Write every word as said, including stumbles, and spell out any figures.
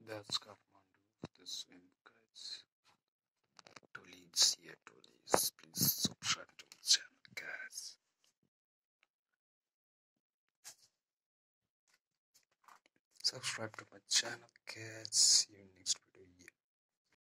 That's Kathmandu. This swim, guys. Toolies here, toolies. Please subscribe to my channel, guys. Subscribe to my channel, guys. See you next video.